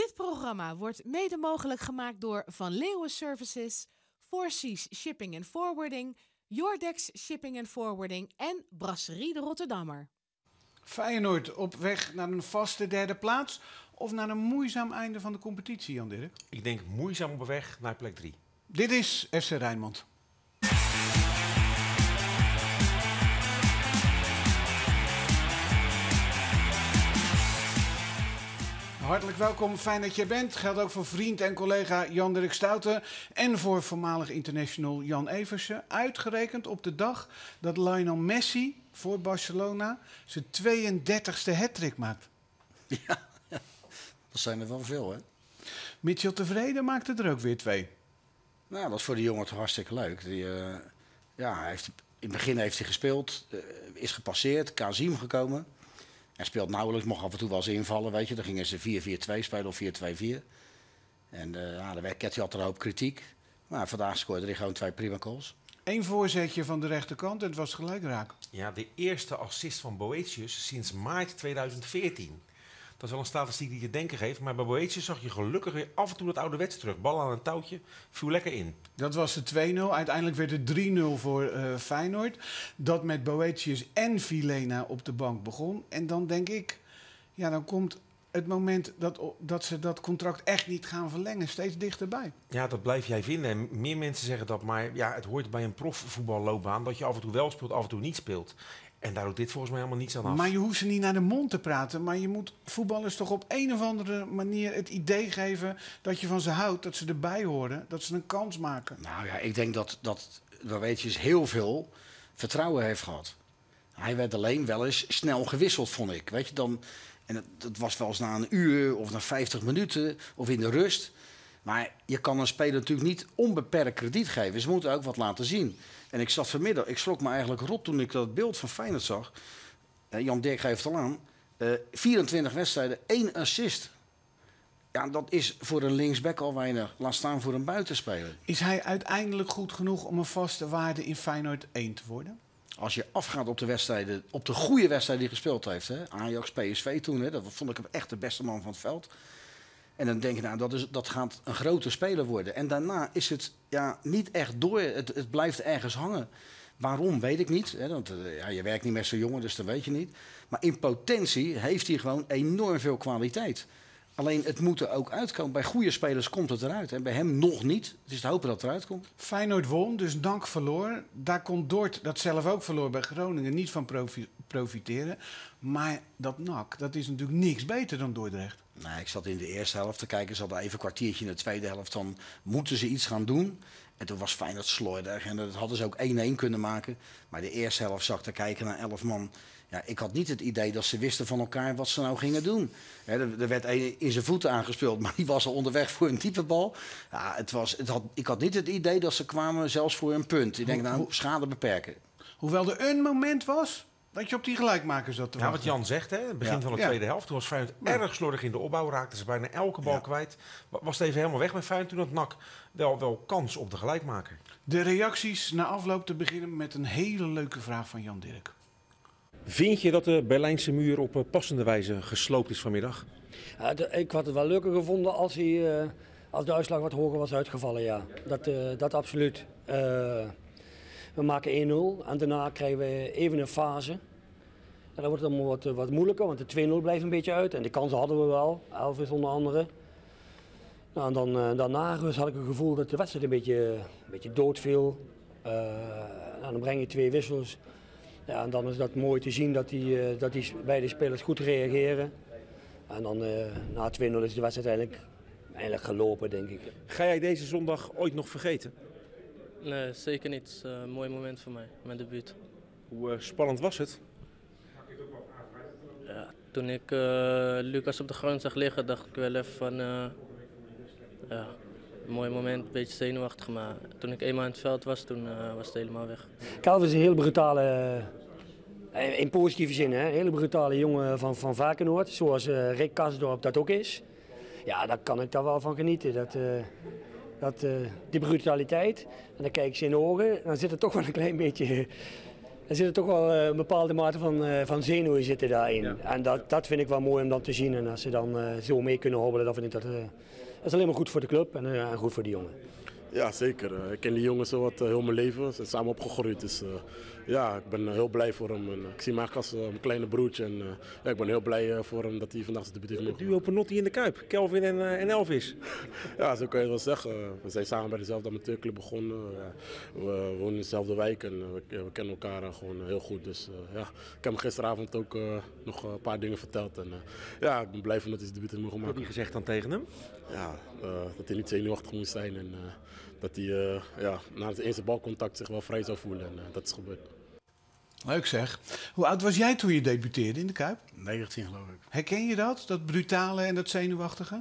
Dit programma wordt mede mogelijk gemaakt door Van Leeuwen Services, 4C's Shipping and Forwarding, Jordex Shipping and Forwarding en Brasserie de Rotterdammer. Feyenoord op weg naar een vaste derde plaats of naar een moeizaam einde van de competitie, Jan Dirk? Ik denk moeizaam op weg naar plek 3. Dit is FC Rijnmond. Hartelijk welkom, fijn dat je bent. Geldt ook voor vriend en collega Jan Dirk Stouten en voor voormalig international Jan Eversen. Uitgerekend op de dag dat Lionel Messi voor Barcelona zijn 32e hattrick maakt. Ja, dat zijn er wel veel, hè? Mitchell Tevreden maakte er ook weer 2. Nou, dat is voor die jongen toch hartstikke leuk. Hij heeft, in het begin heeft hij gespeeld, is gepasseerd, Kazim gekomen. Hij speelt nauwelijks, mocht af en toe wel eens invallen, weet je. Dan gingen ze 4-4-2 spelen of 4-2-4. En daar werd hij altijd een hoop kritiek. Maar vandaag scoorde hij gewoon 2 prima goals. 1 voorzetje van de rechterkant en het was gelijk raak. Ja, de eerste assist van Boetius sinds maart 2014. Dat is wel een statistiek die je denken geeft. Maar bij Boetius zag je gelukkig weer af en toe dat ouderwets terug. Bal aan een touwtje, viel lekker in. Dat was de 2-0. Uiteindelijk werd het 3-0 voor Feyenoord. Dat met Boetius en Vilena op de bank begon. En dan denk ik, ja, dan komt het moment dat ze dat contract echt niet gaan verlengen steeds dichterbij. Ja, dat blijf jij vinden. En meer mensen zeggen dat. Maar ja, het hoort bij een profvoetballoopbaan dat je af en toe wel speelt, af en toe niet speelt. En daar doet dit volgens mij helemaal niets aan af. Maar je hoeft ze niet naar de mond te praten. Maar je moet voetballers toch op een of andere manier het idee geven dat je van ze houdt. Dat ze erbij horen. Dat ze een kans maken. Nou ja, ik denk dat Boetius heel veel vertrouwen heeft gehad. Hij werd alleen wel eens snel gewisseld, vond ik. Weet je, en dat was wel eens na een uur of na 50 minuten of in de rust. Maar je kan een speler natuurlijk niet onbeperkt krediet geven. Ze moeten ook wat laten zien. En ik zat vanmiddag, ik schrok me eigenlijk rot toen ik dat beeld van Feyenoord zag. Jan Dirk geeft al aan. 24 wedstrijden, 1 assist. Ja, dat is voor een linksback al weinig. Laat staan voor een buitenspeler. Is hij uiteindelijk goed genoeg om een vaste waarde in Feyenoord 1 te worden? Als je afgaat op de wedstrijden, op de goede wedstrijden die hij gespeeld heeft. Hè? Ajax, PSV toen, hè? Dat vond ik hem echt de beste man van het veld. En dan denk je, nou, dat gaat een grote speler worden. En daarna is het niet echt door. Het blijft ergens hangen. Waarom, weet ik niet. Hè? Want je werkt niet met zo'n jongen, dus dat weet je niet. Maar in potentie heeft hij gewoon enorm veel kwaliteit. Alleen het moet er ook uitkomen. Bij goede spelers komt het eruit. En bij hem nog niet. Het is te hopen dat het eruit komt. Feyenoord won, dus NAC verloor. Daar kon Dort, dat zelf ook verloor bij Groningen, niet van profiteren. Maar dat NAC, dat is natuurlijk niks beter dan Dordrecht. Nee, ik zat in de eerste helft te kijken. Ze hadden even een kwartiertje in de tweede helft. Dan moeten ze iets gaan doen. En toen was Feyenoord slordig. En dat hadden ze ook 1-1 kunnen maken. Maar de eerste helft zag te kijken naar 11 man. Ja, ik had niet het idee dat ze wisten van elkaar wat ze nou gingen doen. Er werd een in zijn voeten aangespeeld, maar die was al onderweg voor een diepe bal. Ja, ik had niet het idee dat ze kwamen zelfs voor een punt. Ik denk, nou, schade beperken. Hoewel er een moment was dat je op die gelijkmaker zat te wachten. Wat Jan zegt, hè, het begin van de tweede helft. Toen was Feyenoord erg slordig in de opbouw. Raakten ze bijna elke bal kwijt. Was het even helemaal weg met Feyenoord. Toen had NAC wel kans op de gelijkmaker. De reacties na afloop te beginnen met een hele leuke vraag van Jan Dirk. Vind je dat de Berlijnse muur op passende wijze gesloopt is vanmiddag? Ik had het wel leuker gevonden als de uitslag wat hoger was uitgevallen, ja. Dat absoluut. We maken 1-0 en daarna krijgen we even een fase. En dan wordt het allemaal wat moeilijker, want de 2-0 blijft een beetje uit. En de kansen hadden we wel, Elvis onder andere. Nou, en dan daarna had ik het gevoel dat de wedstrijd een beetje doodviel. Dan breng je 2 wissels. Ja, en dan is dat mooi te zien dat die beide spelers goed reageren. En dan na 2-0 is de wedstrijd eigenlijk gelopen, denk ik. Ga jij deze zondag ooit nog vergeten? Nee, zeker niet. Het is een mooi moment voor mij, mijn debuut. Hoe spannend was het? Ja, toen ik Lucas op de grond zag liggen, dacht ik wel even van... een mooi moment, een beetje zenuwachtig, maar toen ik eenmaal in het veld was, toen was het helemaal weg. Calvin is een heel brutale, in positieve zin, hè? Een hele brutale jongen van Varkenoord, zoals Rick Karsdorp dat ook is. Ja, daar kan ik daar wel van genieten, die brutaliteit. En dan kijk ik ze in de ogen, dan zit er toch wel een klein beetje Er zit toch wel een bepaalde mate van zenuwen zitten daarin. Ja. En dat vind ik wel mooi om dan te zien. En als ze dan zo mee kunnen hobbelen, dan vind ik dat is alleen maar goed voor de club en goed voor die jongen. Ja, zeker. Ik ken die jongens zo wat heel mijn leven. Ze zijn samen opgegroeid. Dus ja, ik ben heel blij voor hem. En, ik zie hem eigenlijk als mijn kleine broertje. En ja, ik ben heel blij voor hem dat hij vandaag zijn debuut heeft mogen. Duo Penotti in de Kuip, Kelvin en Elvis. Ja, zo kan je het wel zeggen. We zijn samen bij dezelfde amateurclub begonnen. We wonen in dezelfde wijk en we kennen elkaar gewoon heel goed. Dus ja, ik heb hem gisteravond ook nog een paar dingen verteld. En ja, ik ben blij van dat hij zijn debuut heeft mogen Wat heb maken. je gezegd dan tegen hem? Ja, dat hij niet zenuwachtig moest zijn en dat hij ja, na het eerste balcontact zich wel vrij zou voelen. En dat is gebeurd. Leuk zeg. Hoe oud was jij toen je debuteerde in de Kuip? 19 geloof ik. Herken je dat? Dat brutale en dat zenuwachtige?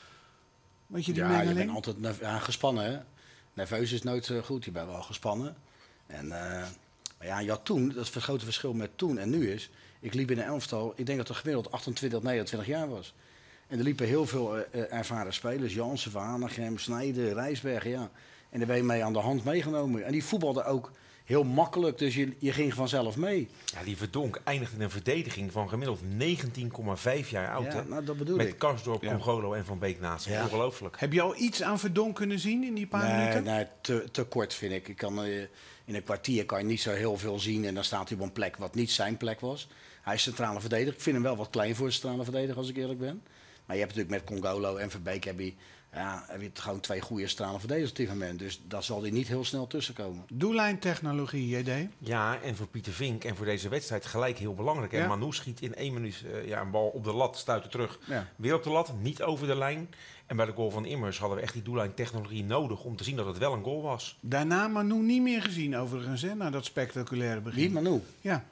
Weet je die Ja, je mengeling? bent altijd gespannen. Hè? Nerveus is nooit goed, je bent wel gespannen. En, maar ja, je had toen, dat is het grote verschil met toen en nu is... Ik liep in een elftal, ik denk dat er gemiddeld 28, 29 jaar was. En er liepen heel veel ervaren spelers. Jansen, Van Hanegem, Snijder, Rijsbergen, ja. En daar ben je mee aan de hand meegenomen. En die voetbalden ook heel makkelijk, dus je ging vanzelf mee. Ja, die Verdonk eindigt in een verdediging van gemiddeld 19,5 jaar oud. Ja, Hè? nou, dat bedoel Met ik. Karsdorp, Ja. Congolo en Van Beek naast. Ja. Ongelooflijk. Heb je al iets aan Verdonk kunnen zien in die paar minuten? Nee, te kort vind ik. In een kwartier kan je niet zo heel veel zien en dan staat hij op een plek wat niet zijn plek was. Hij is centrale verdediger. Ik vind hem wel wat klein voor een centrale verdediger, als ik eerlijk ben. Maar je hebt natuurlijk met Congolo en Verbeek heb je gewoon 2 goede centrale verdedigers op dit moment. Dus daar zal hij niet heel snel tussenkomen. Doellijntechnologie, JD. Ja, en voor Pieter Vink en voor deze wedstrijd gelijk heel belangrijk. Ja. En Manu schiet in 1 minuut een bal op de lat, stuit er terug. Ja. Weer op de lat, niet over de lijn. En bij de goal van Immers hadden we echt die doellijntechnologie nodig om te zien dat het wel een goal was. Daarna Manu niet meer gezien overigens, hè, na dat spectaculaire begin. Wie? Manu? Ja.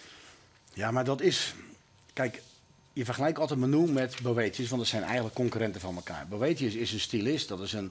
Ja, maar dat is... Kijk, je vergelijkt altijd Manu met Boetius, want dat zijn eigenlijk concurrenten van elkaar. Boetius is een stylist, dat is een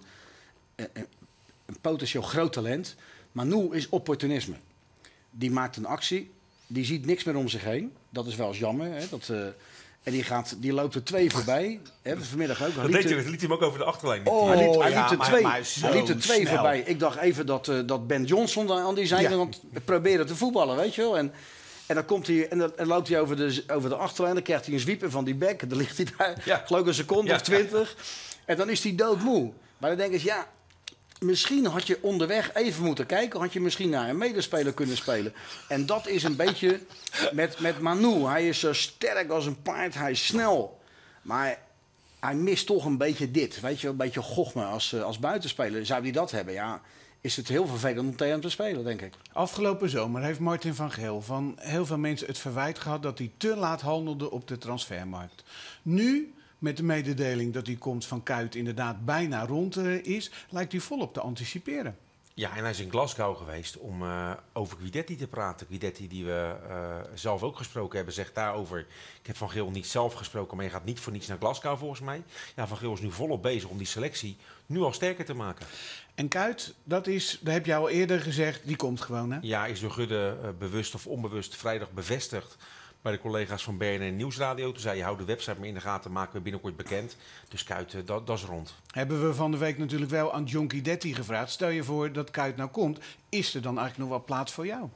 potentieel groot talent. Manu is opportunisme. Die maakt een actie, die ziet niks meer om zich heen. Dat is wel eens jammer. Hè? En die loopt er 2 voorbij. Hè? Vanmiddag ook. Dat liet hij hem ook over de achterlijn. Oh, hij liep er 2 snel. voorbij. Ik dacht even dat Ben Johnson aan die zijde want probeerde te voetballen, weet je wel. En dan komt hij en dan loopt hij over de achterlijn. Dan krijgt hij een zwieper van die bek. Dan ligt hij daar, geloof ik, een seconde of 20. En dan is hij doodmoe. Maar dan denk ik, ja, misschien had je onderweg even moeten kijken. Had je misschien naar een medespeler kunnen spelen. En dat is een beetje met Manu. Hij is zo sterk als een paard. Hij is snel. Maar hij mist toch een beetje dit. Weet je, een beetje gochme als buitenspeler. Zou hij dat hebben, ja, is het heel vervelend om tegen hem te spelen, denk ik. Afgelopen zomer heeft Martin van Geel van heel veel mensen het verwijt gehad dat hij te laat handelde op de transfermarkt. Nu, met de mededeling dat hij komt van Kuyt inderdaad bijna rond is, lijkt hij volop te anticiperen. Ja, en hij is in Glasgow geweest om over Guidetti te praten. Guidetti, die we zelf ook gesproken hebben, zegt daarover... Ik heb Van Geel niet zelf gesproken, maar je gaat niet voor niets naar Glasgow volgens mij. Ja, Van Geel is nu volop bezig om die selectie nu al sterker te maken. En Kuyt, dat heb jij al eerder gezegd, die komt gewoon, hè? Ja, is door Gudde bewust of onbewust vrijdag bevestigd bij de collega's van BNN Nieuwsradio. Toen zei je, hou de website maar in de gaten, maken we binnenkort bekend. Dus Kuyt, dat is rond. Hebben we van de week natuurlijk wel aan John Guidetti gevraagd. Stel je voor dat Kuyt nou komt, is er dan eigenlijk nog wel plaats voor jou?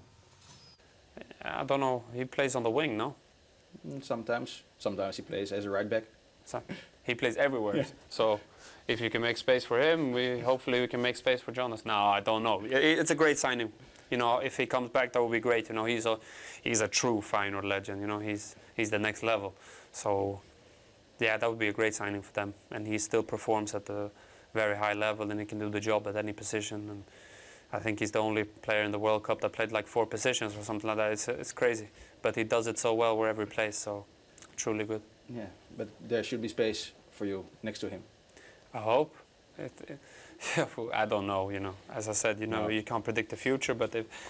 I don't know. He plays on the wing, no? Sometimes he plays as a right back. So he plays everywhere. Yeah. So if you can make space for him, hopefully we can make space for Jonas. No, I don't know. It's a great signing. You know, if he comes back, that would be great. You know, he's a true Feyenoord legend. You know, he's the next level. So yeah, that would be a great signing for them. And he still performs at a very high level, and he can do the job at any position. And I think he's the only player in the World Cup that played like 4 positions or something like that. It's crazy, but he does it so well wherever he plays. So truly good. Yeah, but there should be space for you next to him. I hope. I don't know. You know, as I said, you know, you can't predict the future. But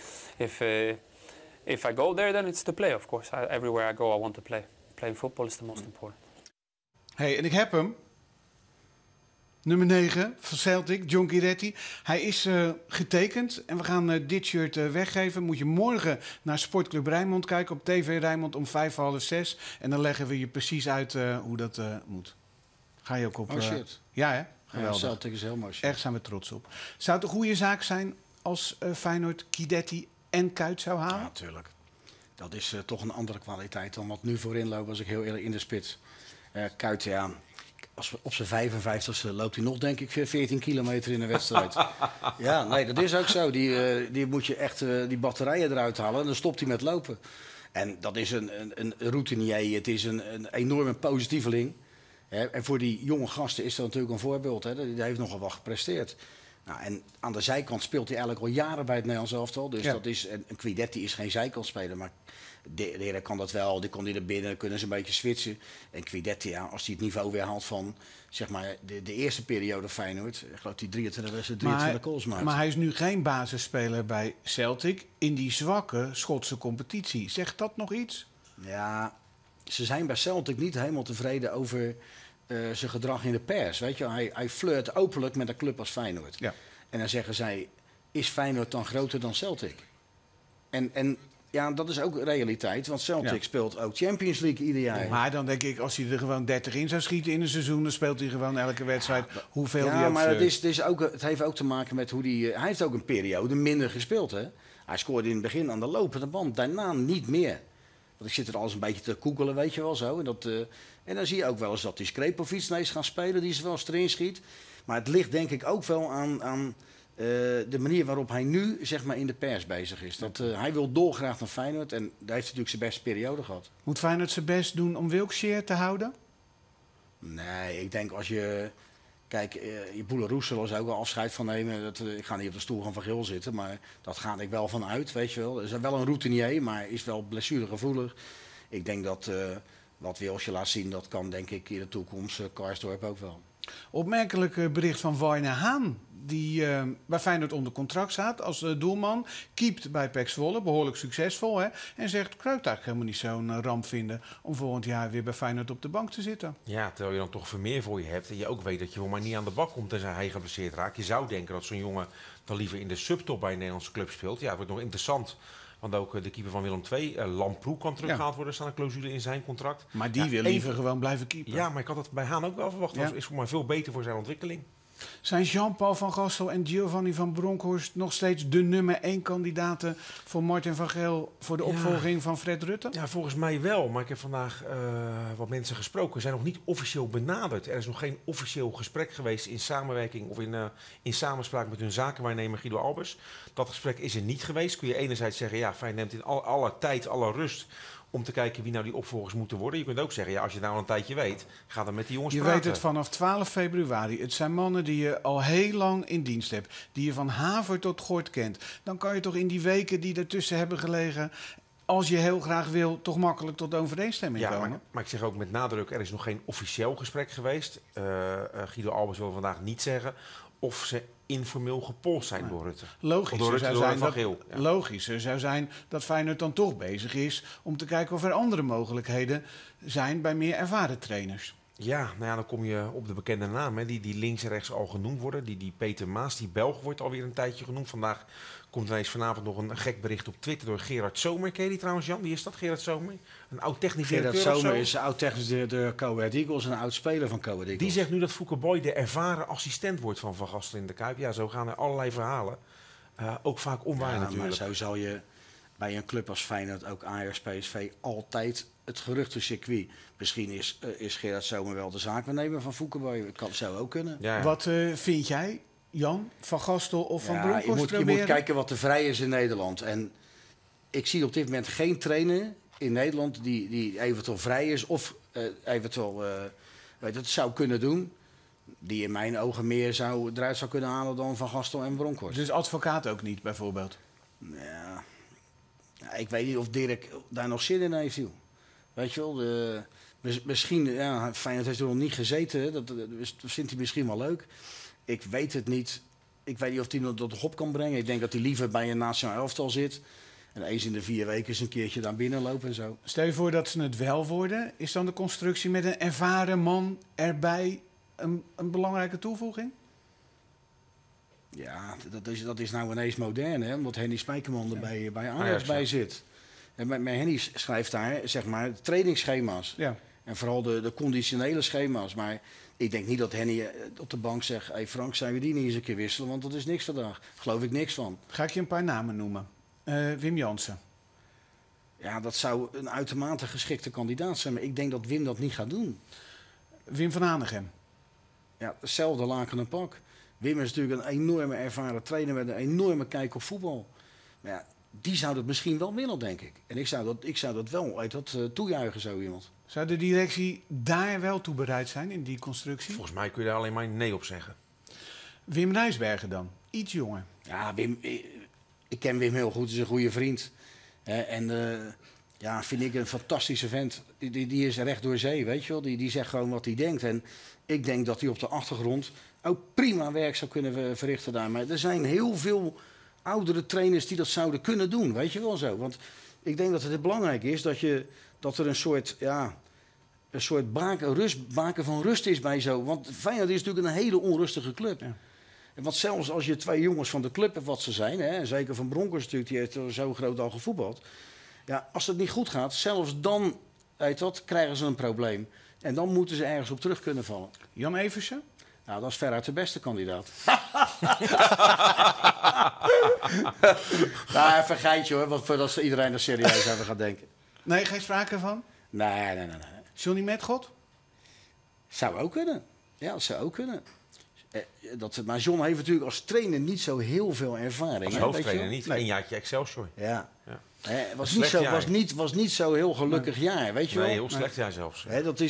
if I go there, then it's to play. Of course, everywhere I go, I want to play. Playing football is the most important. Hey, en ik heb hem. Nummer 9 van Celtic, John Guidetti. Hij is getekend en we gaan dit shirt weggeven. Moet je morgen naar Sportclub Rijnmond kijken op TV Rijnmond om 5:30. En dan leggen we je precies uit hoe dat moet. Ga je ook op... Oh shit. Ja, hè? Geweldig. Ja, Celtic is heel mooi. Echt zijn we trots op. Zou het een goede zaak zijn als Feyenoord Guidetti en Kuyt zou halen? Ja, natuurlijk. Dat is toch een andere kwaliteit dan wat nu voorin loopt, als ik heel eerlijk in de spits. Kuyt, ja, op zijn 55ste loopt hij nog, denk ik, 14 kilometer in een wedstrijd. Ja, nee, dat is ook zo. Die moet je echt die batterijen eruit halen en dan stopt hij met lopen. En dat is een routinier, het is een enorme positieveling. En voor die jonge gasten is dat natuurlijk een voorbeeld. Hè. Die heeft nogal wat gepresteerd. Nou, en aan de zijkant speelt hij eigenlijk al jaren bij het Nederlands elftal. Dus dat is, een Guidetti is geen zijkantspeler, maar de heren kan dat wel. Die komt hij er binnen, dan kunnen ze een beetje switchen. En Guidetti, ja, als hij het niveau weer haalt van zeg maar, de eerste periode Feyenoord, ik geloof die 23 goals maakt. Maar hij is nu geen basisspeler bij Celtic in die zwakke Schotse competitie. Zegt dat nog iets? Ja, ze zijn bij Celtic niet helemaal tevreden over zijn gedrag in de pers. Weet je, hij flirt openlijk met een club als Feyenoord. Ja. En dan zeggen zij, is Feyenoord dan groter dan Celtic? En ja, dat is ook realiteit, want Celtic speelt ook Champions League ieder jaar. Maar dan denk ik, als hij er gewoon 30 in zou schieten in een seizoen, dan speelt hij gewoon elke wedstrijd hoeveel hij ook... Maar het heeft ook te maken met hoe hij heeft ook een periode minder gespeeld. Hè? Hij scoorde in het begin aan de lopende band, daarna niet meer. Want ik zit er alles een beetje te googelen, weet je wel zo. En dan zie je ook wel eens dat die Skrepovic ineens gaan spelen, die ze wel eens erin schiet. Maar het ligt denk ik ook wel aan de manier waarop hij nu zeg maar, in de pers bezig is. Hij wil dolgraag naar Feyenoord en daar heeft hij natuurlijk zijn beste periode gehad. Moet Feyenoord zijn best doen om Wilkshire te houden? Nee, ik denk als je... Kijk, je Boeleroes zullen ze ook wel afscheid van nemen. Ik ga niet op de stoel van Geel zitten, maar dat ga ik wel van uit, weet je wel. Is wel een routinier, maar is wel blessuregevoelig. Ik denk dat wat Wilsje laat zien, dat kan denk ik in de toekomst Karsdorp ook wel. Opmerkelijk bericht van Warne Haan, die bij Feyenoord onder contract staat als doelman. Keept bij PEC Zwolle, behoorlijk succesvol. Hè? En zegt, ik zou het eigenlijk helemaal niet zo'n ramp vinden om volgend jaar weer bij Feyenoord op de bank te zitten. Ja, terwijl je dan toch Vermeer voor je hebt en je ook weet dat je wel maar niet aan de bak komt tenzij hij geblesseerd raakt. Je zou denken dat zo'n jongen dan liever in de subtop bij een Nederlandse club speelt. Ja, het wordt nog interessant. Want ook de keeper van Willem II, Lamproe, kan teruggehaald worden. Er staat een clausule in zijn contract. Maar die wil liever gewoon blijven keepen. Ja, maar ik had dat bij Haan ook wel verwacht. Dat is voor mij veel beter voor zijn ontwikkeling. Zijn Jean-Paul van Gastel en Giovanni van Bronckhorst nog steeds de nummer 1 kandidaten voor Martin van Geel voor de opvolging van Fred Rutte? Ja, volgens mij wel. Maar ik heb vandaag wat mensen gesproken. Ze zijn nog niet officieel benaderd. Er is nog geen officieel gesprek geweest in samenwerking of in samenspraak met hun zakenwaarnemer Guido Albers. Dat gesprek is er niet geweest. Kun je enerzijds zeggen, ja, Feyenoord neemt in alle tijd, alle rust om te kijken wie nou die opvolgers moeten worden. Je kunt ook zeggen, ja, als je nou al een tijdje weet, ga dan met die jongens praten. Je weet het vanaf 12 februari. Het zijn mannen die je al heel lang in dienst hebt. Die je van haver tot gort kent. Dan kan je toch in die weken die ertussen hebben gelegen, als je heel graag wil, toch makkelijk tot overeenstemming komen. Maar ik zeg ook met nadruk, er is nog geen officieel gesprek geweest. Guido Albers wil vandaag niet zeggen of ze informeel gepolst zijn door Rutte. Logischer zou zijn dat Feyenoord dan toch bezig is om te kijken of er andere mogelijkheden zijn bij meer ervaren trainers. Ja, nou ja, dan kom je op de bekende namen die links en rechts al genoemd worden. Die Peter Maas, die Belg, wordt alweer een tijdje genoemd. Vandaag komt ineens vanavond nog een gek bericht op Twitter door Gerard Zomer. Ken je die trouwens, Jan? Wie is dat, Gerard Zomer? Een oud technisch directeur. Gerard Zomer is oud technisch directeur Go Ahead Eagles en een oud speler van Go Ahead Eagles. Die zegt nu dat Fouke Boy de ervaren assistent wordt van Van Gastel in de Kuip. Ja, zo gaan er allerlei verhalen. Ook vaak onwaar natuurlijk. Maar zo zal je bij een club als Feyenoord, ook Ajax, PSV, altijd het geruchtencircuit. Misschien is Gerard Zomer wel de zaakwaarnemer van Fouke Boy. Het kan zo ook kunnen. Ja. Wat vind jij, Jan, Van Gastel of Van Bronckhorst je moet kijken wat er vrij is in Nederland. En ik zie op dit moment geen trainer in Nederland die eventueel vrij is of eventueel het zou kunnen doen. Die in mijn ogen meer eruit zou kunnen halen dan Van Gastel en Bronckhorst. Dus advocaat ook niet, bijvoorbeeld? Ja, ik weet niet of Dirk daar nog zin in heeft, joh. Weet je wel, misschien, ja, Feyenoord heeft er nog niet gezeten. Dat vindt hij misschien wel leuk. Ik weet het niet. Ik weet niet of hij nog dat op kan brengen. Ik denk dat hij liever bij een nationaal elftal zit. En eens in de 4 weken eens een keertje daar binnen lopen en zo. Stel je voor dat ze het wel worden. Is dan de constructie met een ervaren man erbij een belangrijke toevoeging? Ja, dat is nou ineens modern, hè? Omdat Henny Spijkerman er bij Ajax bij zit. En met Henny schrijft daar, zeg maar, trainingsschema's. Ja. En vooral de conditionele schema's. Maar ik denk niet dat Henny op de bank zegt, hey Frank, zijn we die niet eens een keer wisselen? Want dat is niks vandaag. Geloof ik niks van. Ga ik je een paar namen noemen. Wim Jansen. Ja, dat zou een uitermate geschikte kandidaat zijn. Maar ik denk dat Wim dat niet gaat doen. Wim van Hanegem. Ja, hetzelfde laken en pak. Wim is natuurlijk een enorme ervaren trainer met een enorme kijk op voetbal. Maar ja, die zou dat misschien wel willen, denk ik. En ik zou dat wel toejuichen, zo iemand. Zou de directie daar wel toe bereid zijn in die constructie? Volgens mij kun je daar alleen maar nee op zeggen. Wim Rijsbergen dan, iets jonger. Ja, Wim, ik ken Wim heel goed, hij is een goede vriend. Ja, vind ik een fantastische vent. Die is recht door zee, weet je wel. Die zegt gewoon wat hij denkt. En ik denk dat hij op de achtergrond ook prima werk zou kunnen verrichten daar. Maar er zijn heel veel oudere trainers die dat zouden kunnen doen, weet je wel zo. Want ik denk dat het belangrijk is dat er een soort baken van rust is bij zo. Want Feyenoord is natuurlijk een hele onrustige club. Ja. Want zelfs als je 2 jongens van de club hebt wat ze zijn, hè, zeker Van Bronckhorst natuurlijk, die heeft zo groot al gevoetbald. Ja, als het niet goed gaat, zelfs dan krijgen ze een probleem. En dan moeten ze ergens op terug kunnen vallen. Jan Eversen? Nou, dat is veruit de beste kandidaat. Nou, even een geitje hoor, want voordat iedereen er serieus over gaat denken. Nee, geen sprake van? Nee. Johnny Metgod? Zou ook kunnen. Ja, dat zou ook kunnen. Maar John heeft natuurlijk als trainer niet zo heel veel ervaring. Als hoofdtrainer niet. Nee. 1 jaartje Excelsior. Ja. Was niet zo heel gelukkig jaar, weet je wel? Nee, heel slecht jaar zelfs.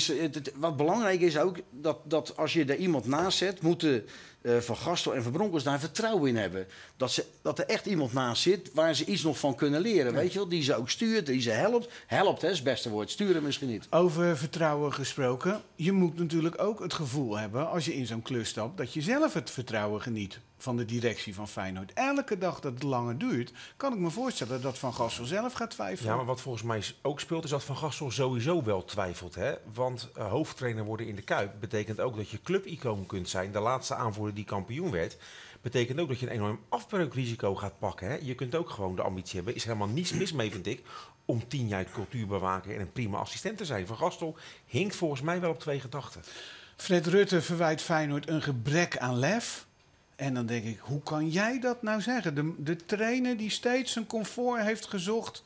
Wat belangrijk is ook, dat als je er iemand naast zet, moeten Van Gastel en Van Bronckhorst daar vertrouwen in hebben. Dat er echt iemand naast zit waar ze iets nog van kunnen leren, weet je wel? Die ze ook stuurt, die ze helpt. Helpt, hè, is het beste woord. Sturen misschien niet. Over vertrouwen gesproken. Je moet natuurlijk ook het gevoel hebben, als je in zo'n klus stapt, dat je zelf het vertrouwen geniet van de directie van Feyenoord. Elke dag dat het langer duurt, kan ik me voorstellen dat Van Gastel zelf gaat twijfelen. Ja, maar wat volgens mij ook speelt, is dat Van Gastel sowieso wel twijfelt. Hè? Want hoofdtrainer worden in de Kuip betekent ook dat je clubicoon kunt zijn. De laatste aanvoerder die kampioen werd, betekent ook dat je een enorm afbreukrisico gaat pakken. Hè? Je kunt ook gewoon de ambitie hebben, is helemaal niets mis mee, vind ik, om 10 jaar cultuurbewaker en een prima assistent te zijn. Van Gastel hinkt volgens mij wel op 2 gedachten. Fred Rutte verwijt Feyenoord een gebrek aan lef. En dan denk ik, hoe kan jij dat nou zeggen? De trainer die steeds zijn comfort heeft gezocht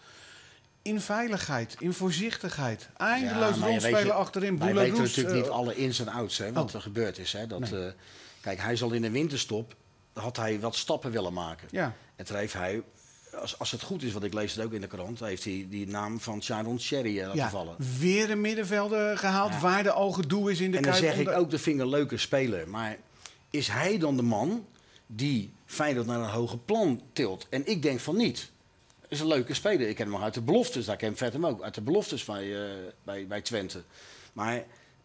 in veiligheid, in voorzichtigheid. Eindeloos rondspelen achterin. Wij weten natuurlijk niet alle ins en outs, hè, wat er gebeurd is. Hè, kijk, hij zal in de winterstop, had hij wat stappen willen maken. Ja. En toen heeft hij, als het goed is, wat ik lees het ook in de krant, heeft hij die naam van Sharon Cherry laten vallen. Weer een middenvelder gehaald waar er al gedoe is in de Kuip. En dan zeg ik ook, dat vind ik een leuke speler. Maar is hij dan de man die Feyenoord naar een hoger plan tilt? En ik denk van niet. Is een leuke speler. Ik ken hem nog uit de beloftes. Daar ken Vet hem ook. Uit de beloftes bij Twente. Maar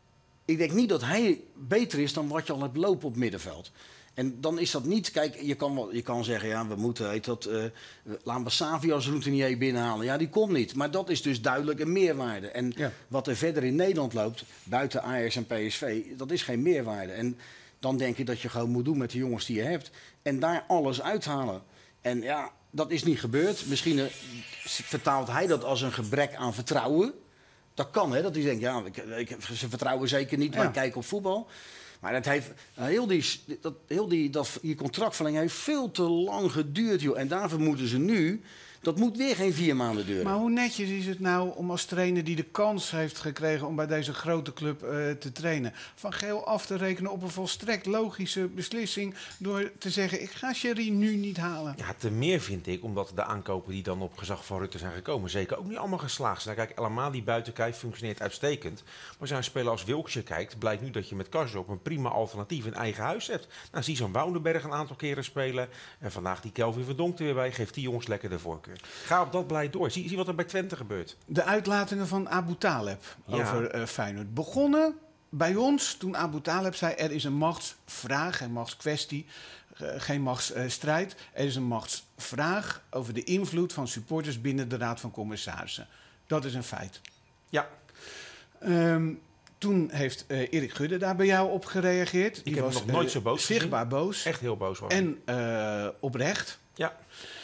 ik denk niet dat hij beter is dan wat je al hebt lopen op middenveld. En dan is dat niet... Kijk, je kan zeggen, ja, we moeten... laten we Savio als routinier binnenhalen. Ja, die komt niet. Maar dat is dus duidelijk een meerwaarde. En wat er verder in Nederland loopt, buiten Ajax en PSV, dat is geen meerwaarde. En dan denk je dat je gewoon moet doen met de jongens die je hebt. En daar alles uithalen. En ja, dat is niet gebeurd. Misschien vertaalt hij dat als een gebrek aan vertrouwen. Dat kan, hè. Dat hij denkt, ja, ze vertrouwen zeker niet, maar kijken op voetbal. Maar dat heeft, die contractverlenging heeft veel te lang geduurd, joh. En daarvoor moeten ze nu... Dat moet weer geen 4 maanden duren. Maar hoe netjes is het nou om als trainer die de kans heeft gekregen om bij deze grote club te trainen, Van Geel af te rekenen op een volstrekt logische beslissing door te zeggen, ik ga Sherry nu niet halen? Ja, te meer vind ik, omdat de aankopen die dan op gezag van Rutte zijn gekomen, zeker ook niet allemaal geslaagd zijn. Kijk, El Amadi buiten kijf functioneert uitstekend. Maar als je een speler als Wilkshire kijkt, blijkt nu dat je met Karsdorp een prima alternatief in eigen huis hebt. Nou, zie zo'n Woudenberg een aantal keren spelen. En vandaag die Kelvin Verdonk er weer bij, geeft die jongens lekker de voorkeur. Ga op dat beleid door. Zie wat er bij Twente gebeurt. De uitlatingen van Abu Taleb over Feyenoord begonnen bij ons toen Abu Taleb zei, er is een machtsvraag, een machtskwestie, geen machtsstrijd. Er is een machtsvraag over de invloed van supporters binnen de Raad van Commissarissen. Dat is een feit. Ja. Toen heeft Erik Gudde daar bij jou op gereageerd. Ik heb was nog nooit zo boos zichtbaar boos. Echt heel boos was. En oprecht. Ja.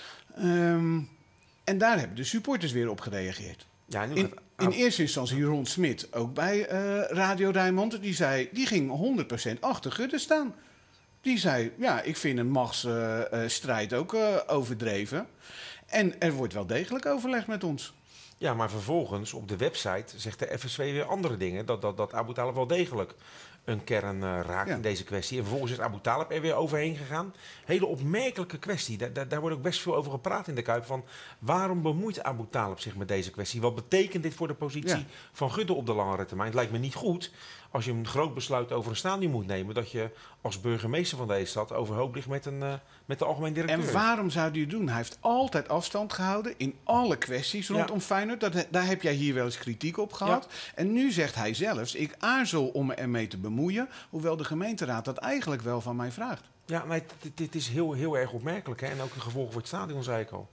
En daar hebben de supporters weer op gereageerd. Ja, in eerste instantie Ron Smit, ook bij Radio Rijnmond, die ging 100% achter Gudde staan. Die zei, ja, ik vind een machtsstrijd ook overdreven. En er wordt wel degelijk overlegd met ons. Ja, maar vervolgens op de website zegt de FSV weer andere dingen. Dat Abu Talib wel degelijk een kern raakt in deze kwestie. En vervolgens is Abu Talib er weer overheen gegaan. Hele opmerkelijke kwestie. Daar wordt ook best veel over gepraat in de Kuip. Van waarom bemoeit Abu Talib zich met deze kwestie? Wat betekent dit voor de positie van Gudde op de langere termijn? Het lijkt me niet goed als je een groot besluit over een stadion moet nemen, dat je als burgemeester van deze stad overhoop ligt met de algemeen directeur. En waarom zou hij het doen? Hij heeft altijd afstand gehouden in alle kwesties rondom Feyenoord. Daar heb jij hier wel eens kritiek op gehad. Ja. En nu zegt hij zelfs, ik aarzel om me ermee te bemoeien, hoewel de gemeenteraad dat eigenlijk wel van mij vraagt. Ja, nee, dit is heel erg opmerkelijk. Hè? En ook een gevolg voor het stadion, zei ik al.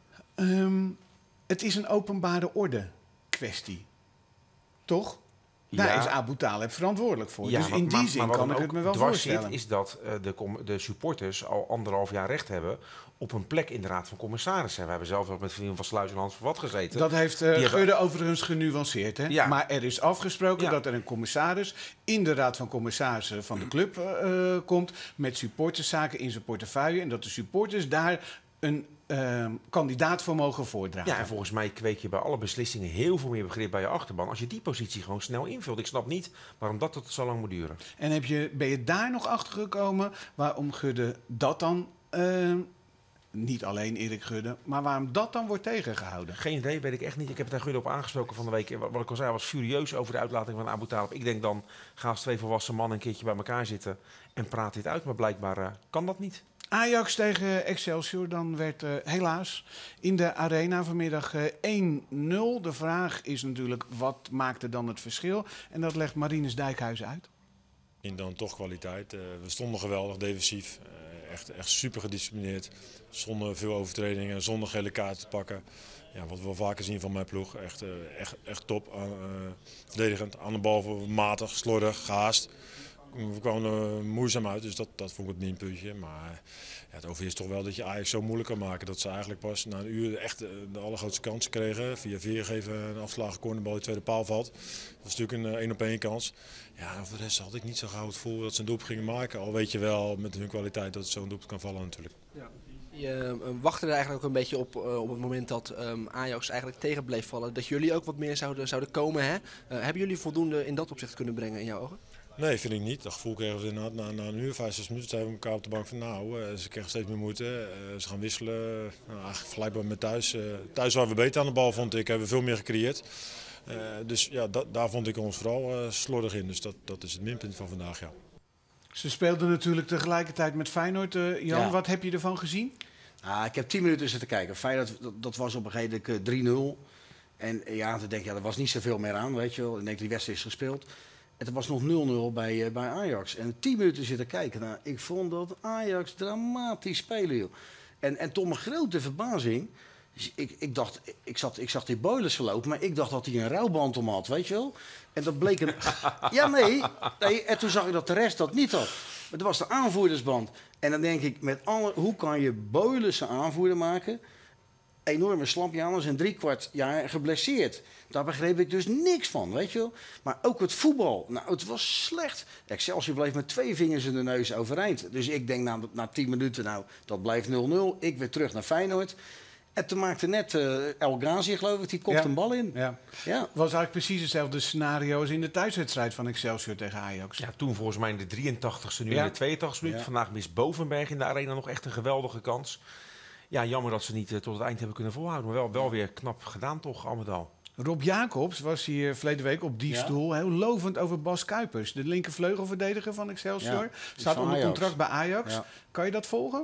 Het is een openbare orde kwestie. Toch? Daar is Abu Talib verantwoordelijk voor. Ja, dus in die zin kan ik het me wel voorstellen. Zit, is dat de supporters al 1,5 jaar recht hebben op een plek in de Raad van Commissarissen. We hebben zelf ook met Vrienden van Sluis en Hans van Wat gezeten. Dat heeft Gudde overigens genuanceerd. Hè? Ja. Maar er is afgesproken dat er een commissaris in de Raad van Commissarissen van de club komt met supporterszaken in zijn portefeuille. En dat de supporters daar een kandidaat voor mogen voordragen. Ja, en volgens mij kweek je bij alle beslissingen heel veel meer begrip bij je achterban als je die positie gewoon snel invult. Ik snap niet waarom dat zo lang moet duren. En ben je daar nog achter gekomen waarom Gudde dat dan, niet alleen Erik Gudde, maar waarom dat dan wordt tegengehouden? Geen idee, weet ik echt niet. Ik heb daar Gudde op aangesproken van de week. Wat ik al zei, was furieus over de uitlating van Abu Talib. Ik denk dan, ga als 2 volwassen mannen een keertje bij elkaar zitten en praat dit uit. Maar blijkbaar kan dat niet. Ajax tegen Excelsior, dan werd helaas in de arena vanmiddag 1-0. De vraag is natuurlijk, wat maakte dan het verschil? En dat legt Marinus Dijkhuizen uit. In dan toch kwaliteit. We stonden geweldig defensief. Echt super gedisciplineerd. Zonder veel overtredingen, zonder gele kaarten te pakken. Ja, wat we wel vaker zien van mijn ploeg. Echt top. Verdedigend, aan de bal matig, slordig, gehaast. We kwamen er moeizaam uit, dus dat vond ik het minpuntje. Maar ja, het overheerst toch wel dat je Ajax zo moeilijk kan maken. Dat ze eigenlijk pas na een uur echt de allergrootste kans kregen. Via Veergeven een afgeslagen cornerbal die tweede paal valt. Dat was natuurlijk een 1-op-1 kans. Ja, voor de rest had ik niet zo gauw het gevoel dat ze een doelpunt gingen maken. Al weet je wel met hun kwaliteit dat zo'n doelpunt kan vallen natuurlijk. Ja. Je wachtte er eigenlijk ook een beetje op het moment dat Ajax eigenlijk tegen bleef vallen. Dat jullie ook wat meer zouden komen. Hè? Hebben jullie voldoende in dat opzicht kunnen brengen in jouw ogen? Nee, vind ik niet. Dat gevoel kregen we inderdaad na een uur, 5-6 minuten. Zijn we elkaar op de bank van ze krijgen steeds meer moeite. Ze gaan wisselen. Eigenlijk vergelijkbaar met thuis. Thuis waren we beter aan de bal, vond ik. Hebben we veel meer gecreëerd. Dus ja, daar vond ik ons vooral slordig in. Dus dat is het minpunt van vandaag, ja. Ze speelden natuurlijk tegelijkertijd met Feyenoord. Jan, wat heb je ervan gezien? Ik heb 10 minuten zitten kijken. Feyenoord, dat was op een gegeven moment 3-0. En ja, dan denk je, er was niet zoveel meer aan, weet je wel. Ik denk die wedstrijd is gespeeld. En het was nog 0-0 bij Ajax. En 10 minuten zitten kijken. Nou, ik vond dat Ajax dramatisch spelen, joh. En tot mijn grote verbazing. Ik dacht, ik zag die Boilers gelopen, maar ik dacht dat hij een rouwband om had, weet je wel. En dat bleek een... Ja, nee. En toen zag ik dat de rest dat niet had. Maar dat was de aanvoerdersband. En dan denk ik, hoe kan je Boilers een aanvoerder maken? Enorme slampjaners en 3/4 jaar geblesseerd. Daar begreep ik dus niks van, weet je wel. Maar ook het voetbal, nou, het was slecht. Excelsior bleef met 2 vingers in de neus overeind. Dus ik denk na 10 minuten, nou, dat blijft 0-0. Ik weer terug naar Feyenoord. En toen maakte net El Ghazi, geloof ik, die kopt een bal in. Ja. Was eigenlijk precies hetzelfde scenario als in de thuiswedstrijd van Excelsior tegen Ajax. Ja, toen volgens mij in de 83ste, nu in de 82e minuut. Vandaag mist Bovenberg in de arena nog echt een geweldige kans. Ja, jammer dat ze niet tot het eind hebben kunnen volhouden. Maar wel weer knap gedaan toch, al met al. Rob Jacobs was hier verleden week op die stoel heel lovend over Bas Kuipers. De linkervleugelverdediger van Excelsior. Staat onder contract bij Ajax. Ja. Kan je dat volgen?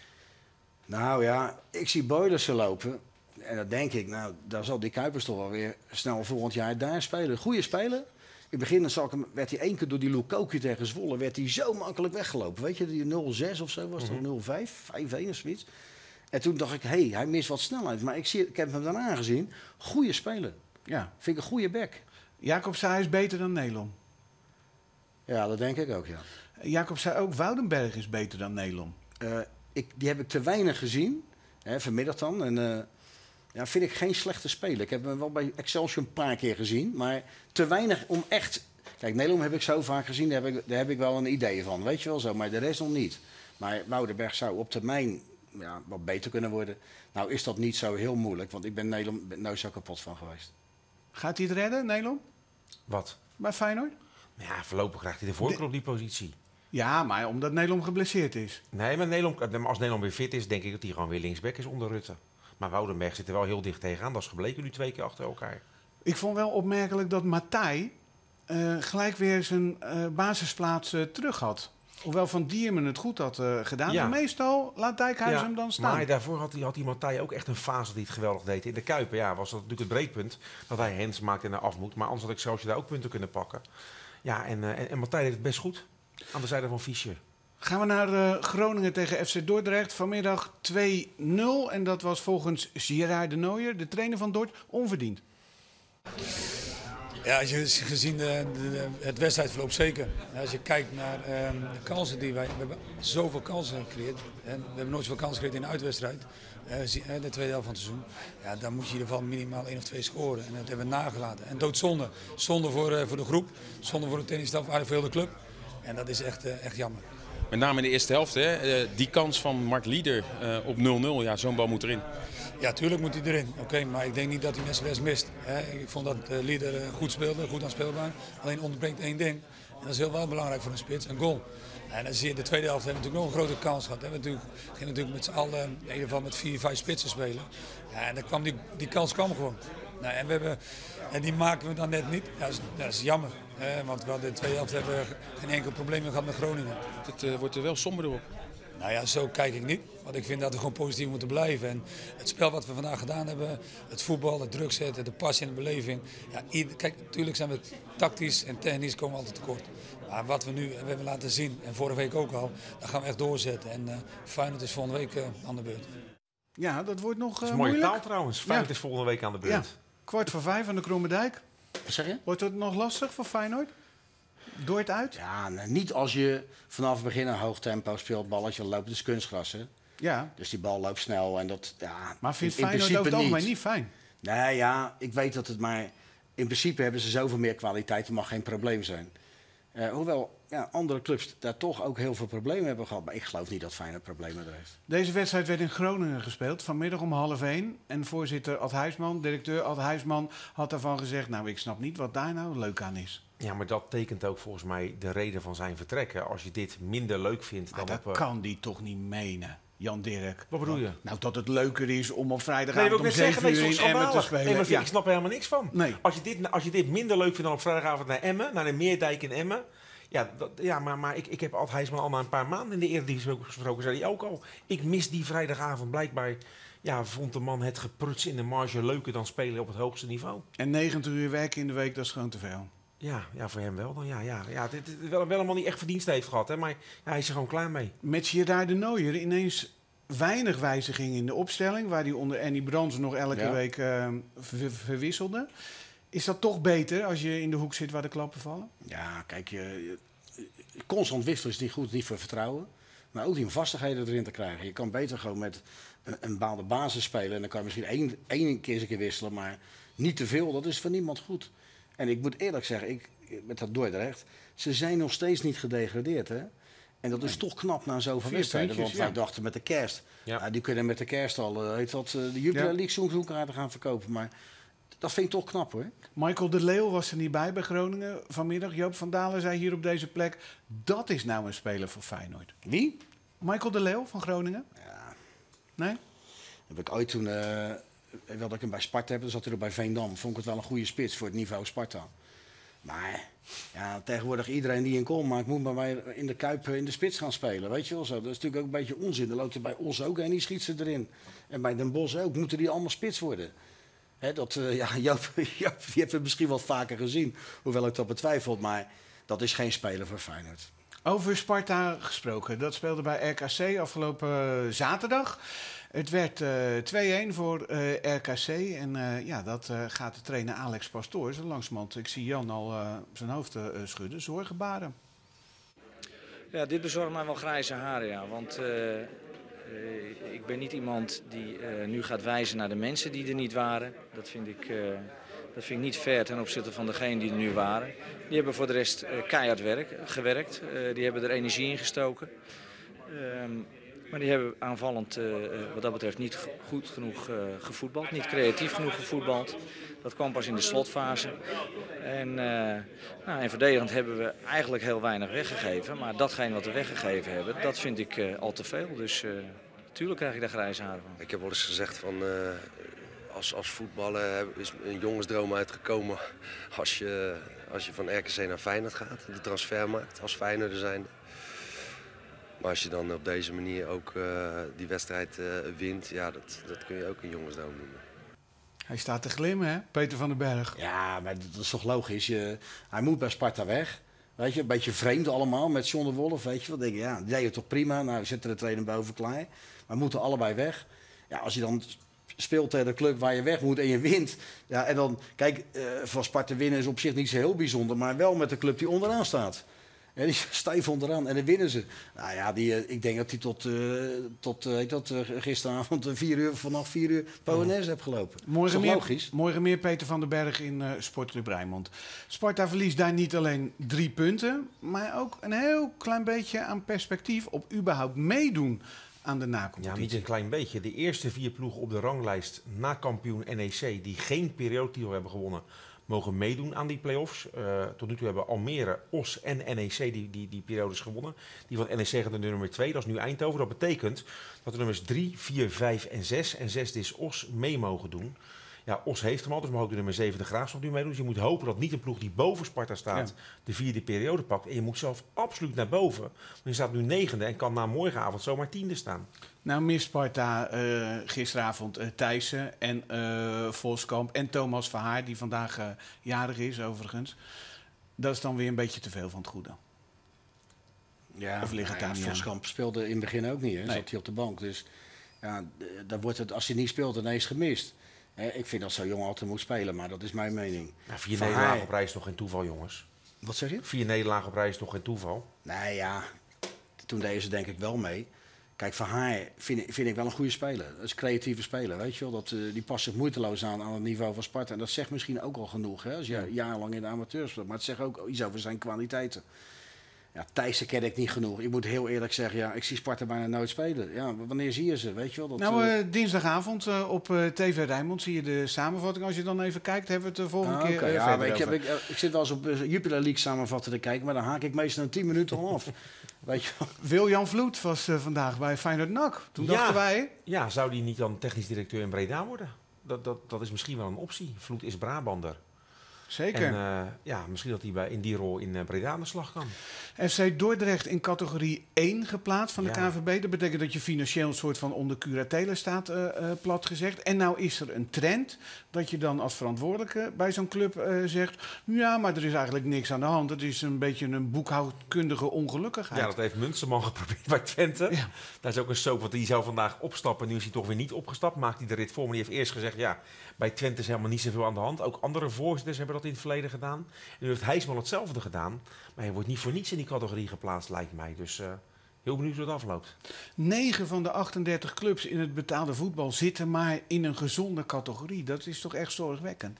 Nou ja, ik zie Boilers lopen. En dan denk ik, nou, daar zal die Kuipers toch wel weer snel volgend jaar daar spelen. Goeie speler. In het begin werd hij 1 keer door die Lukaku tegen Zwolle werd hij zo makkelijk weggelopen. Weet je, die 0-6 of zo was het, 0-5, 5-1 of zoiets. En toen dacht ik, hij mist wat snelheid. Maar ik heb hem daarna gezien. Goeie speler. Ja. Vind ik een goede back. Jacob zei, hij is beter dan Nelom. Ja, dat denk ik ook, ja. Jacob zei ook, Woudenberg is beter dan Nelom. Die heb ik te weinig gezien. Vanmiddag dan. En vind ik geen slechte speler. Ik heb hem wel bij Excelsior een paar keer gezien. Maar te weinig om echt... Kijk, Nelom heb ik zo vaak gezien. Daar heb ik wel een idee van. Weet je wel zo. Maar de rest nog niet. Maar Woudenberg zou op termijn... wat beter kunnen worden. Nou is dat niet zo heel moeilijk, want ik ben Nederland nooit zo kapot van geweest. Gaat hij het redden, Nelom? Wat? Bij Feyenoord? Ja, voorlopig krijgt hij de voorkeur op die positie. Ja, maar omdat Nelom geblesseerd is. Nee, maar als Nelom weer fit is, denk ik dat hij gewoon weer linksback is onder Rutte. Maar Woudenberg zit er wel heel dicht tegenaan. Dat is gebleken nu 2 keer achter elkaar. Ik vond wel opmerkelijk dat Matthij gelijk weer zijn basisplaats terug had. Hoewel Van Diermen het goed had gedaan. Ja. Maar meestal laat Dijkhuizen hem dan staan. Maar daarvoor had die Matthij ook echt een fase die het geweldig deed. In de Kuipen was dat natuurlijk het breekpunt. Dat hij hands maakt en er af moet. Maar anders had ik zelfs daar ook punten kunnen pakken. Ja, en Matthij deed het best goed. Aan de zijde van Fischer. Gaan we naar Groningen tegen FC Dordrecht. Vanmiddag 2-0. En dat was volgens Gerard de Nooijer, de trainer van Dort, onverdiend. Ja, als je gezien het wedstrijdverloop zeker. Als je kijkt naar de kansen die wij... We hebben zoveel kansen gecreëerd. En we hebben nooit zoveel kansen gecreëerd in een uitwedstrijd. De tweede helft van het seizoen. Ja, dan moet je in ieder geval minimaal 1 of 2 scoren. En dat hebben we nagelaten. En doodzonde. Zonde voor de groep. Zonde voor de tennisstaf. Eigenlijk voor heel de club. En dat is echt jammer. Met name in de eerste helft, hè? Die kans van Mark Lieder op 0-0. Ja, zo'n bal moet erin. Ja, tuurlijk moet hij erin. Oké, maar ik denk niet dat hij mensen best mist. Ik vond dat Lieder goed speelde, goed aan speelbaan. Alleen ontbreekt 1 ding. En dat is heel wel belangrijk voor een spits, een goal. En dan zie je de tweede helft hebben we natuurlijk nog een grote kans gehad. We gingen natuurlijk met z'n allen, in ieder geval met 4-5 spitsen spelen. Ja, en dan kwam die kans kwam gewoon. Nou, en die maken we dan net niet. Ja, dat is jammer. Want we hadden de tweede helft hebben we geen enkel probleem meer gehad met Groningen. Het wordt er wel somberder op. Nou ja, zo kijk ik niet. Want ik vind dat we gewoon positief moeten blijven. En het spel wat we vandaag gedaan hebben, het voetbal, het druk zetten, de passie en de beleving. Ja, kijk, natuurlijk zijn we tactisch en technisch komen we altijd tekort. Maar wat we nu hebben laten zien, en vorige week ook al, dat gaan we echt doorzetten. En Feyenoord is volgende week aan de beurt. Ja, dat wordt nog dat is moeilijk. mooie taal trouwens. Feyenoord is volgende week aan de beurt. Ja. 4:45 aan de Kromme Dijk. Wat zeg je? Wordt het nog lastig voor Feyenoord? Door het uit? Ja, niet als je vanaf het begin een hoog tempo speelt, balletje loopt, dus kunstgras. Hè? Ja. Dus die bal loopt snel en dat, ja. Maar vindt Feyenoord over het algemeen niet fijn? Nee, ja, ik weet dat het maar... In principe hebben ze zoveel meer kwaliteit, het mag geen probleem zijn. Hoewel andere clubs daar toch ook heel veel problemen hebben gehad. Maar ik geloof niet dat Feyenoord problemen heeft. Deze wedstrijd werd in Groningen gespeeld, vanmiddag om 12:30. En voorzitter Ad Huisman, directeur Ad Huisman, had daarvan gezegd... nou, ik snap niet wat daar nou leuk aan is. Ja, maar dat tekent ook volgens mij de reden van zijn vertrekken. Als je dit minder leuk vindt maar dan dat kan die toch niet menen, Jan Dirk. Wat bedoel je? Nou, dat het leuker is om op vrijdagavond om 7 uur in Emmen te spelen. Nee, maar ik snap er helemaal niks van. Nee. Als je dit minder leuk vindt dan op vrijdagavond naar Emmen, naar de Meerdijk in Emmen... maar ik heb Ad Huisman al na een paar maanden in de Eredivisie gesproken, zei hij ook al. Ik mis die vrijdagavond blijkbaar. Ja, vond de man het gepruts in de marge leuker dan spelen op het hoogste niveau. En 90 uur werken in de week, dat is gewoon te veel. Ja, voor hem wel dan. Ja, het wel een man die echt verdienst heeft gehad, hè, maar hij is er gewoon klaar mee. Met Gerard de Nooijer ineens weinig wijzigingen in de opstelling, waar hij onder Annie Brands nog elke week verwisselde. Is dat toch beter als je in de hoek zit waar de klappen vallen? Ja, kijk, constant wisselen is niet goed, niet voor vertrouwen. Maar ook die vastigheden erin te krijgen. Je kan beter gewoon met een bepaalde basis spelen. En dan kan je misschien één keer eens een keer wisselen, maar niet te veel. Dat is voor niemand goed. En ik moet eerlijk zeggen, met dat Dordrecht, ze zijn nog steeds niet gedegradeerd, hè? En dat is toch knap na zoveel wedstrijden. Want wij dachten met de kerst, die kunnen met de kerst al de Jupiler League seizoenkaarten gaan verkopen. Maar dat vind ik toch knap, hoor. Michael de Leeuw was er niet bij Groningen vanmiddag. Joop van Dalen zei hier op deze plek, dat is nou een speler voor Feyenoord. Wie? Michael de Leeuw van Groningen. Ja. Nee? Heb ik ooit toen, dat ik hem bij Sparta heb, dan zat hij er bij Veendam. Vond ik het wel een goede spits voor het niveau Sparta. Maar ja, tegenwoordig iedereen die een goal maakt, moet maar bij in de Kuip in de spits gaan spelen. Weet je wel zo. Dat is natuurlijk ook een beetje onzin. Dan loopt er bij Os ook en die schiet ze erin. En bij Den Bosch ook. Moeten die allemaal spits worden? Hè, Joop, die heeft het misschien wat vaker gezien. Hoewel ik dat betwijfel. Maar dat is geen speler voor Feyenoord. Over Sparta gesproken. Dat speelde bij RKC afgelopen zaterdag. Het werd 2-1 voor RKC. En dat gaat de trainer Alex Pastoor zo langzamerhand. Ik zie Jan al zijn hoofd schudden. Zorgenbaren. Ja, dit bezorgt mij wel grijze haren, ja. Want ik ben niet iemand die nu gaat wijzen naar de mensen die er niet waren. Dat vind ik niet fair ten opzichte van degenen die er nu waren. Die hebben voor de rest keihard gewerkt. Die hebben er energie in gestoken. Maar die hebben aanvallend wat dat betreft niet goed genoeg gevoetbald. Niet creatief genoeg gevoetbald. Dat kwam pas in de slotfase. En verdedigend hebben we eigenlijk heel weinig weggegeven. Maar datgene wat we weggegeven hebben, dat vind ik al te veel. Dus natuurlijk krijg ik daar grijze haren van. Ik heb wel eens gezegd van... Als voetballer is een jongensdroom uitgekomen als je van RKC naar Feyenoord gaat. De transfermarkt als Feyenoorder zijnde. Maar als je dan op deze manier ook die wedstrijd wint, ja, dat kun je ook een jongensdroom noemen. Hij staat te glimmen, hè? Peter van den Berg. Ja, maar dat is toch logisch. Hij moet bij Sparta weg. Weet je, een beetje vreemd allemaal met John de Wolf. Weet je, wat denk je, ja, die deed het toch prima. Nou, we zetten de trainer boven klaar. Maar moeten allebei weg. Ja, als je dan speelt tegen de club waar je weg moet en je wint. Ja, en dan, kijk, van Sparta winnen is op zich niet zo heel bijzonder. Maar wel met de club die onderaan staat. Ja, die is stijf onderaan en dan winnen ze. Nou ja, ik denk dat hij tot gisteravond vanaf 4 uur Polonaise heeft gelopen. Morgen meer Peter van den Berg in Sportclub Rijnmond. Sparta verliest daar niet alleen 3 punten, maar ook een heel klein beetje aan perspectief op überhaupt meedoen aan de nacompetitie. Ja, niet een klein beetje. De eerste 4 ploegen op de ranglijst na kampioen NEC die geen periodetitel hebben gewonnen, mogen meedoen aan die play-offs. Tot nu toe hebben Almere, Os en NEC die periodes gewonnen. Die van NEC gaat naar de nummer 2, dat is nu Eindhoven. Dat betekent dat de nummers 3, 4, 5 en 6 en 6 is Os mee mogen doen. Ja, Os heeft hem al, dus mag ook de nummer 7 de Graafschap nu meedoen. Dus je moet hopen dat niet een ploeg die boven Sparta staat de 4e periode pakt. En je moet zelf absoluut naar boven. Want je staat nu 9e en kan na morgenavond zomaar 10e staan. Nou mist Sparta gisteravond Thijssen en Voskamp en Thomas Verhaar, die vandaag jarig is overigens. Dat is dan weer een beetje te veel van het goede. Ja, of ligt het aan Voskamp speelde in het begin ook niet, hè? Zat hij op de bank. Dus ja, dan wordt het, als hij niet speelt, ineens gemist. Ik vind dat zo'n jongen altijd moet spelen, maar dat is mijn mening. Ja, 4 nederlagen op rij is toch geen toeval, jongens? Wat zeg je? 4 nederlagen op rij is toch geen toeval? Nee, ja. Toen deden ze denk ik wel mee. Kijk, Van Haar vind ik wel een goede speler. Dat is een creatieve speler, weet je wel. Die past zich moeiteloos aan het niveau van Sparta. En dat zegt misschien ook al genoeg, hè, als je jarenlang in de amateurs speelt. Maar het zegt ook iets over zijn kwaliteiten. Ja, Thijssen ken ik niet genoeg. Ik moet heel eerlijk zeggen, ja, ik zie Sparta bijna nooit spelen. Ja, wanneer zie je ze, weet je wel? Dinsdagavond op TV Rijnmond zie je de samenvatting. Als je dan even kijkt, hebben we het de volgende keer verder ik zit wel eens op Jupiler League samenvatten te kijken, maar dan haak ik meestal in 10 minuten al af. Weet je wel? Wiljan Vloed was vandaag bij Feyenoord NAC. Toen dachten wij... Ja, zou die niet dan technisch directeur in Breda worden? Dat is misschien wel een optie. Vloed is Brabander. Zeker. En misschien dat hij in die rol in Breda aan de slag kan. FC Dordrecht in categorie 1 geplaatst van de KNVB. Dat betekent dat je financieel een soort van onder curatele staat, plat gezegd. En nou is er een trend dat je dan als verantwoordelijke bij zo'n club zegt... ja, maar er is eigenlijk niks aan de hand. Het is een beetje een boekhoudkundige ongelukkigheid. Ja, dat heeft Munsterman geprobeerd bij Twente. Ja. Daar is ook een soap, want die zou vandaag opstappen. Nu is hij toch weer niet opgestapt. Maakt hij de rit voor, maar die heeft eerst gezegd... ja, bij Twente is helemaal niet zoveel aan de hand. Ook andere voorzitters hebben dat in het verleden gedaan. En nu heeft Heijsman hetzelfde gedaan. Maar hij wordt niet voor niets in die categorie geplaatst, lijkt mij. Dus heel benieuwd hoe het afloopt. 9 van de 38 clubs in het betaalde voetbal zitten maar in een gezonde categorie. Dat is toch echt zorgwekkend?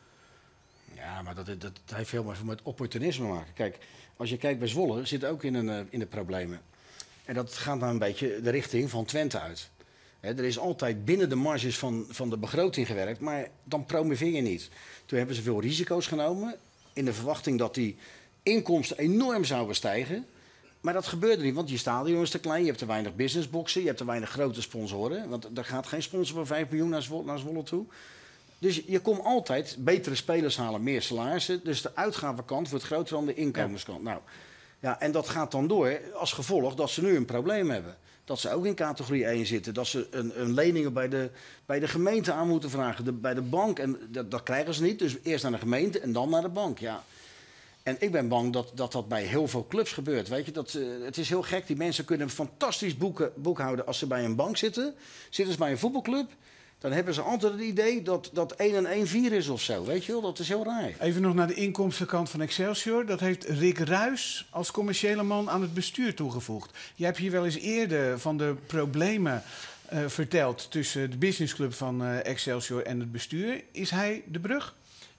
Ja, maar dat heeft veel meer met opportunisme te maken. Kijk, als je kijkt bij Zwolle, zit ook in de problemen. En dat gaat nou een beetje de richting van Twente uit. Er is altijd binnen de marges van de begroting gewerkt, maar dan promoveer je niet. Toen hebben ze veel risico's genomen in de verwachting dat die inkomsten enorm zouden stijgen. Maar dat gebeurde niet, want je stadion is te klein, je hebt te weinig businessboxen, je hebt te weinig grote sponsoren. Want er gaat geen sponsor van 5 miljoen naar Zwolle toe. Dus je komt altijd betere spelers halen, meer salarissen. Dus de uitgavenkant wordt groter dan de inkomenskant. Ja. Nou, ja, en dat gaat dan door als gevolg dat ze nu een probleem hebben. Dat ze ook in categorie 1 zitten. Dat ze een leningen bij de gemeente aan moeten vragen. Bij de bank. En dat krijgen ze niet. Dus eerst naar de gemeente en dan naar de bank. Ja. En ik ben bang dat bij heel veel clubs gebeurt. Weet je, het is heel gek. Die mensen kunnen fantastisch boekhouden als ze bij een bank zitten. Zitten ze bij een voetbalclub. Dan hebben ze altijd het idee dat 1 en 1 4 is of zo. Weet je wel, dat is heel raar. Even nog naar de inkomstenkant van Excelsior. Dat heeft Rick Ruijs als commerciële man aan het bestuur toegevoegd. Jij hebt hier wel eens eerder van de problemen verteld tussen de businessclub van Excelsior en het bestuur. Is hij de brug?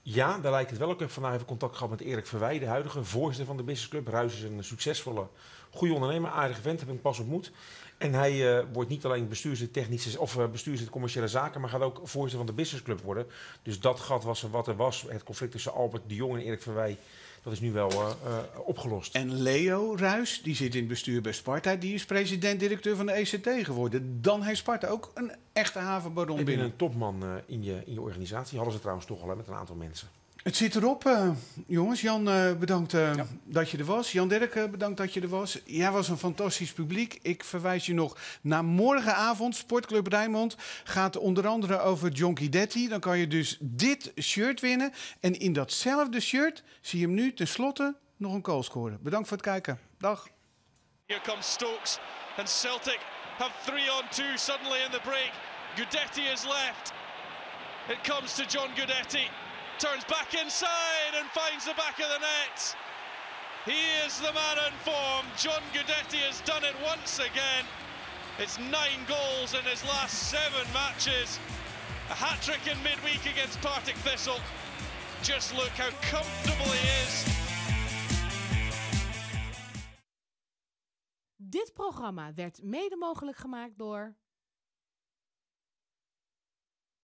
Ja, daar lijkt het wel. Ik heb vandaag even contact gehad met Erik Verwij, de huidige voorzitter van de Business Club. Ruijs is een succesvolle, goede ondernemer, aardige vent, heb ik pas ontmoet. En hij wordt niet alleen bestuurslid technische of bestuurslid commerciële zaken, maar gaat ook voorzitter van de Business Club worden. Dus dat gat wat er was, het conflict tussen Albert de Jong en Erik Verwij, dat is nu wel opgelost. En Leo Ruijs, die zit in het bestuur bij Sparta, die is president-directeur van de ECT geworden. Dan heeft Sparta ook een echte havenbaron Heb je binnen. een topman in je organisatie? Hadden ze trouwens toch al met een aantal mensen. Het zit erop, jongens. Jan, bedankt dat je er was. Jan Dirk, bedankt dat je er was. Jij was een fantastisch publiek. Ik verwijs je nog naar morgenavond. Sportclub Rijnmond gaat onder andere over John Guidetti. Dan kan je dus dit shirt winnen. En in datzelfde shirt zie je hem nu tenslotte nog een goal scoren. Bedankt voor het kijken. Dag. Here comes Stokes and Celtic have 3-on-2 suddenly in the break. Guidetti is left. It comes to John Guidetti. Turns back inside and finds the back of the net. He is the man in form. John Guidetti has done it once again. It's 9 goals in his last 7 matches. A hat-trick in midweek against Partick Thistle. Just look how comfortable he is. Dit programma werd mede mogelijk gemaakt door